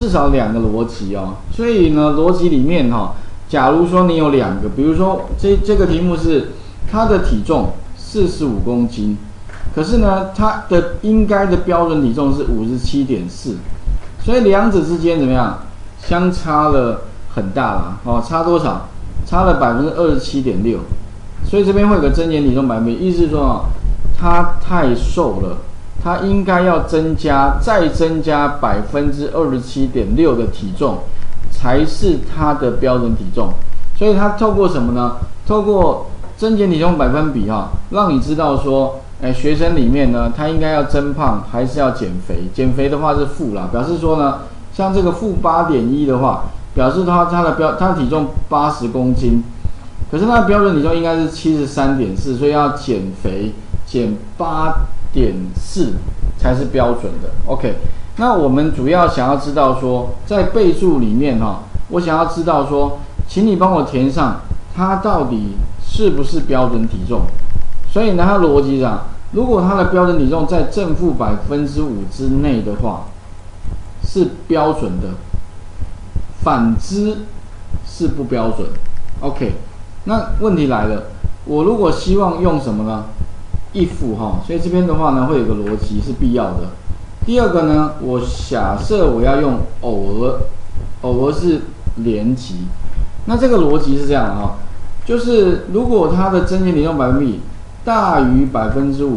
至少2个逻辑哦。所以呢，逻辑里面假如说你有2个，比如说这个题目是它的体重45公斤，可是呢，它的应该的标准体重是57.4，所以两者之间怎么样？相差了很大啦，差多少？差了27.6%，所以这边会有个增减体重100%，意思是说它太瘦了，它应该要再增加27.6%的体重，才是它的标准体重。所以它透过什么呢？透过增减体重百分比让你知道说，学生里面呢，他应该要增胖还是要减肥？减肥的话是负啦，表示说呢，像这个负8.1的话，表示他的体重80公斤，可是他的标准体重应该是73.4，所以要减肥减8.4才是标准的。OK， 那我们主要想要知道说，在备注里面我想要知道说，请你帮我填上它到底是不是标准体重。所以呢，它逻辑上，如果它的标准体重在正负5%之内的话，是标准的，反之是不标准。OK， 那问题来了，我如果希望用什么呢？if 所以这边的话呢，会有个逻辑是必要的。第二个呢，我假设我要用偶尔是连级，那这个逻辑是这样的就是如果它的增减体重百分比大于5%，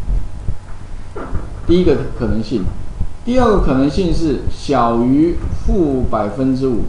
第一个可能性；第二个可能性是小于负5%。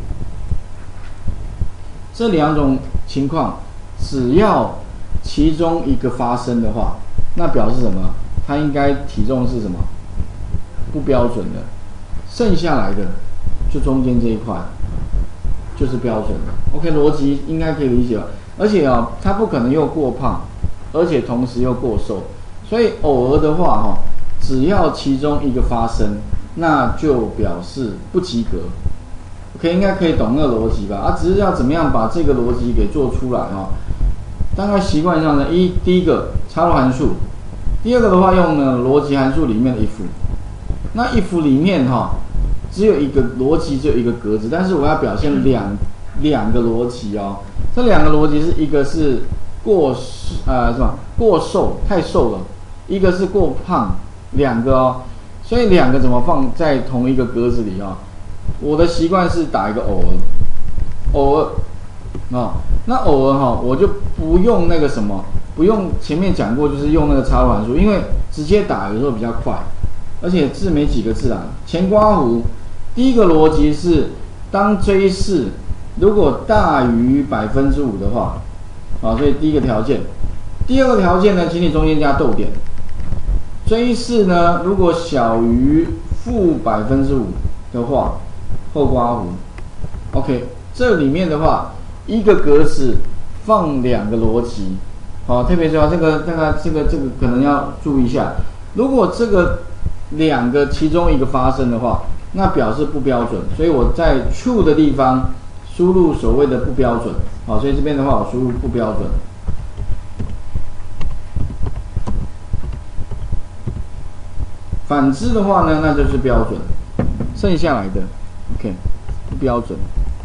这2种情况，只要其中一个发生的话，那表示什么？它应该体重是什么？不标准的。剩下来的就中间这一块就是标准的。OK， 逻辑应该可以理解吧？而且它不可能又过胖，而且同时又过瘦，所以偶尔的话只要其中一个发生，那就表示不及格。OK， 应该可以懂那个逻辑吧？只是要怎么样把这个逻辑给做出来大概习惯上呢，第一个插入函数，第二个的话用呢逻辑函数里面的 if。那 if 里面只有一个逻辑，只有一个格子，但是我要表现两个逻辑这2个逻辑是一个是过瘦太瘦了，一个是过胖，2个所以2个怎么放在同一个格子里我的习惯是打一个偶尔那偶尔我就不用那个什么，不用前面讲过，就是用那个插入函数，因为直接打有时候比较快，而且字没几个字啊。前刮弧，第一个逻辑是当 J4 如果大于5%的话，所以第一个条件。第二个条件呢，请你中间加逗点。J4 呢，如果小于负5%的话，后刮弧。OK， 这里面的话，一个格子放2个逻辑。特别重要，这个可能要注意一下。如果这个2个其中一个发生的话，那表示不标准，所以我在 true 的地方输入所谓的不标准。所以这边的话我输入不标准。反之的话呢，那就是标准。剩下来的 OK 不标准。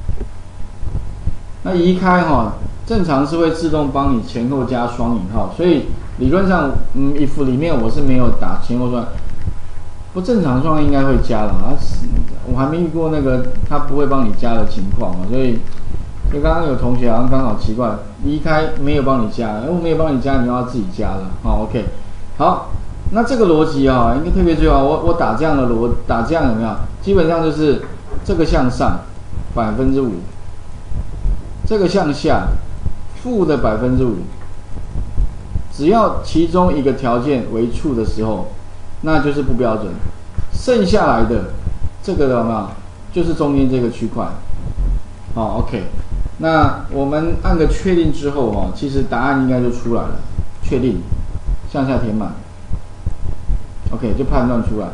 那移开正常是会自动帮你前后加双引号，所以理论上if 里面我是没有打前后双，不正常状况应该会加了我还没遇过那个他不会帮你加的情况所以刚刚有同学好像刚好奇怪，离开没有帮你加，我没有帮你加，你要自己加了OK， 好，那这个逻辑应该特别注意我打这样的打这样有没有？基本上就是这个向上5%，这个向下负的5%，只要其中一个条件为 true 的时候，那就是不标准。剩下来的这个有没有？就是中间这个区块。OK， 那我们按个确定之后其实答案应该就出来了。确定，向下填满。OK， 就判断出来。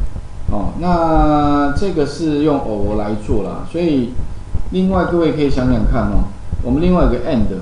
那这个是用偶尔来做啦，所以另外各位可以想想看我们另外有个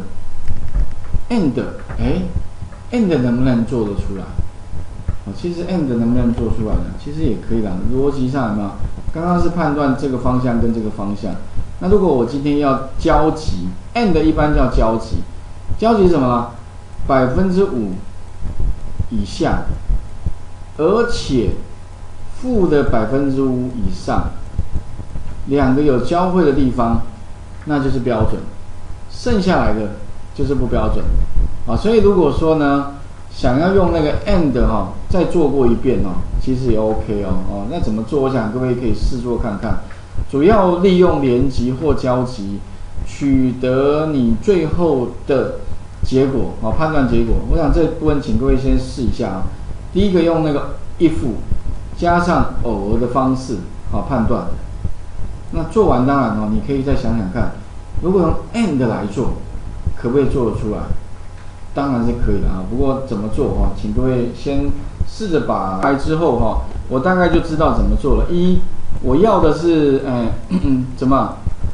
and 能不能做得出来？其实 and 能不能做出来呢？其实也可以啦，逻辑上有没有？ 刚刚是判断这个方向跟这个方向。那如果我今天要交集 ，and 一般叫交集，交集什么呢？5%以下，而且负的5%以上，两个有交汇的地方，那就是标准，剩下来的就是不标准。啊，所以如果说呢，想要用那个 and 再做过一遍其实也 OK 那怎么做？我想各位可以试做看看。主要利用连集或交集，取得你最后的结果判断结果。我想这部分请各位先试一下第一个用那个 if 加上偶尔的方式判断。那做完当然你可以再想想看，如果用 and 来做，可不可以做得出来？当然是可以的不过怎么做请各位先试着把来之后我大概就知道怎么做了。我要的是怎么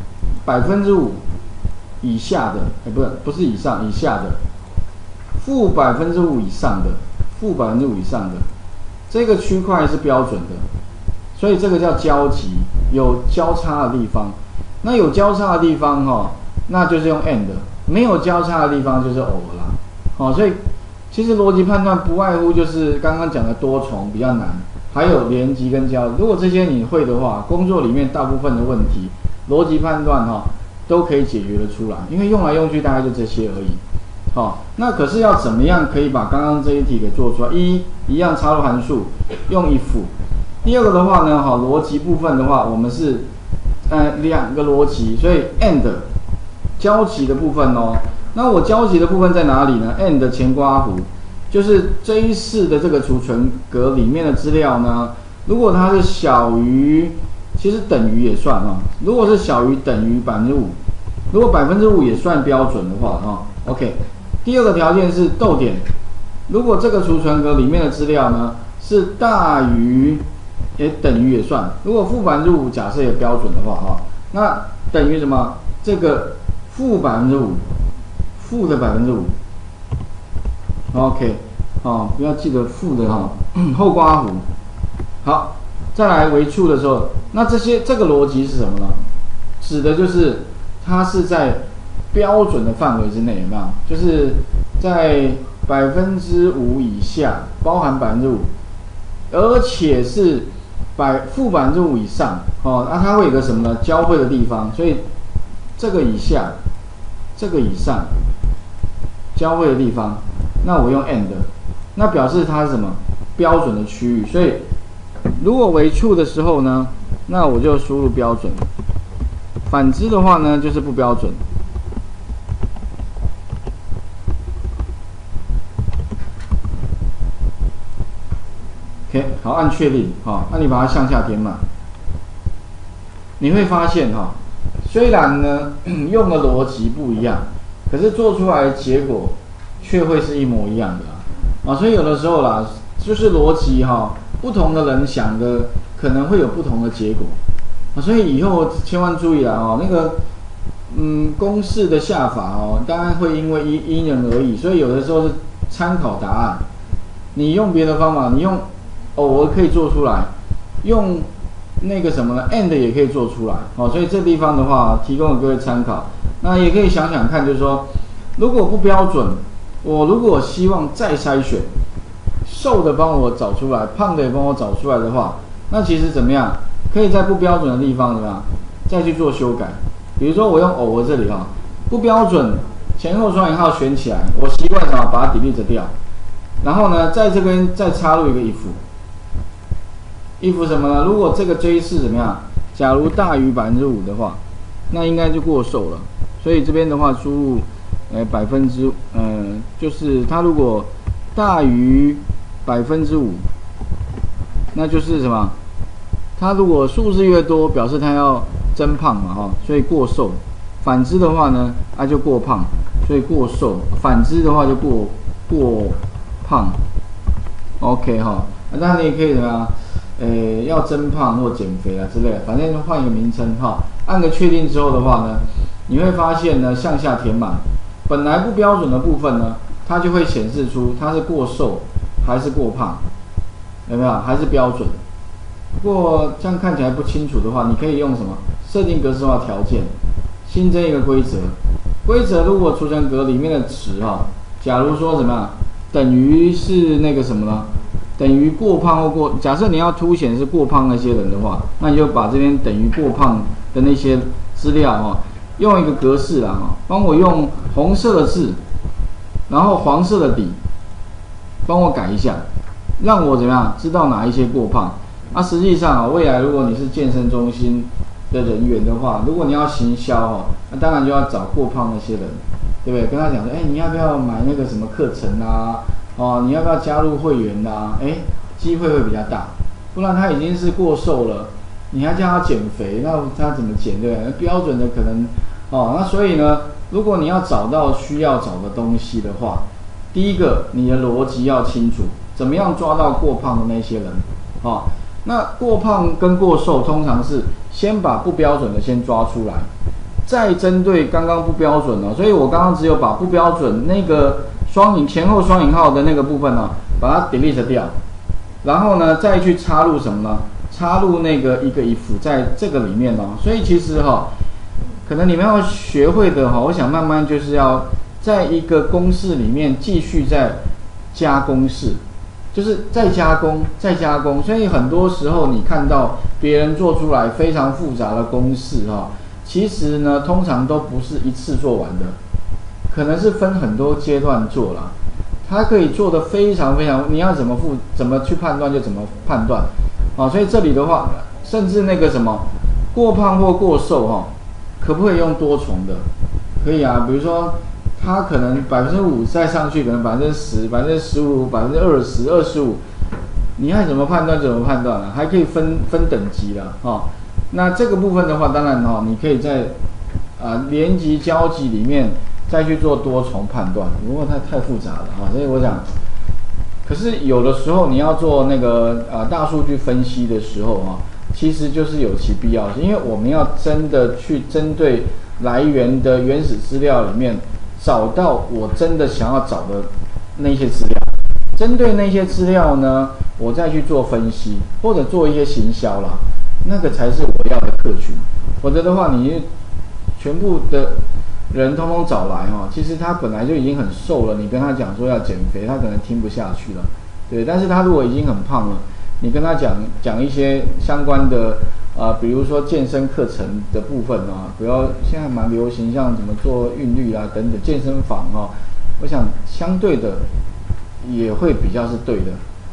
5%以下的，不是以上，以下的，负5%以上的，负5%以上的，这个区块是标准的，所以这个叫交集，有交叉的地方。那有交叉的地方那就是用 and， 没有交叉的地方就是偶尔啦。所以其实逻辑判断不外乎就是刚刚讲的多重比较难。还有连集跟交集，如果这些你会的话，工作里面大部分的问题，逻辑判断都可以解决得出来，因为用来用去大概就这些而已。那可是要怎么样可以把刚刚这一题给做出来？一样插入函数，用 if。第二个的话呢，逻辑部分的话，我们是两个逻辑，所以 and 交集的部分那我交集的部分在哪里呢 ？and 前刮弧。就是J4的这个储存格里面的资料呢，如果它是小于，其实等于也算如果是小于等于5%，如果5%也算标准的话OK。第二个条件是逗点，如果这个储存格里面的资料呢是大于也等于也算，如果负5%假设也标准的话那等于什么？这个负5%，负的5%。OK， 不要记得负的后刮弧。好，再来为处的时候，那这个逻辑是什么呢？指的就是它是在标准的范围之内，有没有？就是在5%以下，包含5%，而且是负5%以上那它会有个什么呢？交汇的地方，所以这个以下，这个以上，交汇的地方。那我用 and， 那表示它是什么？标准的区域。所以如果为处的时候呢，那我就输入标准；反之的话呢，就是不标准。OK， 好，按确定那你把它向下填满，你会发现虽然呢用的逻辑不一样，可是做出来的结果却会是一模一样的所以有的时候啦，就是逻辑不同的人想的可能会有不同的结果所以以后千万注意啦那个公式的下法当然会因为因人而异，所以有的时候是参考答案。你用别的方法，你用偶尔可以做出来，用那个什么呢 and 也可以做出来所以这地方的话提供给各位参考。那也可以想想看，就是说如果不标准，我如果希望再筛选，瘦的帮我找出来，胖的也帮我找出来的话，那其实怎么样？可以在不标准的地方怎么样再去做修改？比如说我用偶尔这里不标准，前后双引号选起来，我习惯什么？把它 delete 掉，然后呢，在这边再插入一个 if 什么呢？如果这个 J4怎么样？假如大于5%的话，那应该就过瘦了。所以这边的话输入就是它如果大于5%，那就是什么？它如果数字越多，表示它要增胖嘛所以过瘦。反之的话呢，就过胖，所以过瘦。反之的话就过胖。OK 当然你也可以怎么样？要增胖或减肥之类的，反正就换一个名称按个确定之后的话呢，你会发现呢向下填满，本来不标准的部分呢，它就会显示出它是过瘦还是过胖，有没有？还是标准。 不过这样看起来不清楚的话，你可以用什么设定格式化条件，新增一个规则。规则如果储存格里面的值假如说怎么样，等于是那个什么呢？等于过胖或过，假设你要凸显是过胖那些人的话，那你就把这边等于过胖的那些资料用一个格式帮我用红色的字，然后黄色的底，帮我改一下，让我怎么样知道哪一些过胖。实际上未来如果你是健身中心的人员的话，如果你要行销那当然就要找过胖那些人，对不对？跟他讲说，你要不要买那个什么课程啊？你要不要加入会员啊？机会会比较大。不然他已经是过瘦了，你还叫他减肥，那他怎么减？对不对？标准的可能那所以呢，如果你要找到需要找的东西的话，第一个你的逻辑要清楚，怎么样抓到过胖的那些人那过胖跟过瘦通常是先把不标准的先抓出来，再针对刚刚不标准所以我刚刚只有把不标准那个前后双引号的那个部分把它 delete 掉，然后呢再去插入什么呢？插入那个一个 if 在这个里面所以其实可能你们要学会的我想慢慢就是要在一个公式里面继续再加公式，就是再加工，再加工。所以很多时候你看到别人做出来非常复杂的公式其实呢通常都不是一次做完的，可能是分很多阶段做啦。它可以做得非常非常，你要怎么去判断就怎么判断所以这里的话，甚至那个什么过胖或过瘦可不可以用多重的？可以啊，比如说它可能5%再上去，可能10%、15%、20%、25%，你爱怎么判断怎么判断还可以分等级啦那这个部分的话，当然你可以在连级交集里面再去做多重判断，不过太复杂了所以我讲，可是有的时候你要做那个大数据分析的时候其实就是有其必要性，因为我们要真的去针对来源的原始资料里面找到我真的想要找的那些资料，针对那些资料呢，我再去做分析或者做一些行销啦，那个才是我要的客群。否则的话，你全部的人通通找来其实他本来就已经很瘦了，你跟他讲说要减肥，他可能听不下去了，对。但是他如果已经很胖了，你跟他讲一些相关的比如说健身课程的部分比如现在蛮流行，像怎么做韵律等等健身房我想相对的也会比较是对的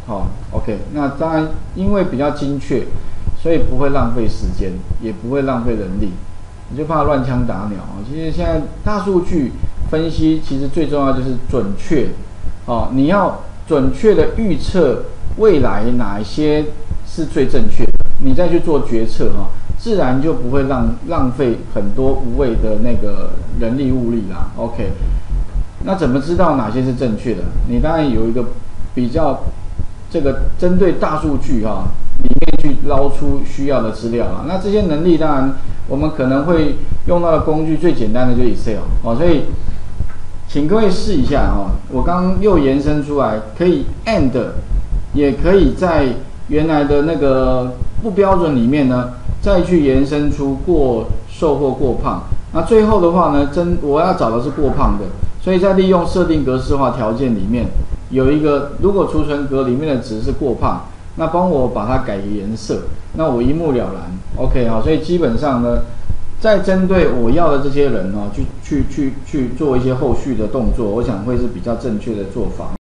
OK。那当然因为比较精确，所以不会浪费时间，也不会浪费人力，你就怕乱枪打鸟其实现在大数据分析其实最重要就是准确你要准确的预测未来哪一些是最正确的，你再去做决策自然就不会浪费很多无谓的那个人力物力啦 OK。 那怎么知道哪些是正确的？你当然有一个比较这个针对大数据里面去捞出需要的资料那这些能力当然我们可能会用到的工具最简单的就是 Excel 所以请各位试一下我刚刚又延伸出来，可以 and 也可以在原来的那个不标准里面呢，再去延伸出过瘦或过胖。那最后的话呢，我要找的是过胖的，所以在利用设定格式化条件里面有一个，如果储存格里面的值是过胖，那帮我把它改个颜色，那我一目了然。OK 所以基本上呢，在针对我要的这些人去做一些后续的动作，我想会是比较正确的做法。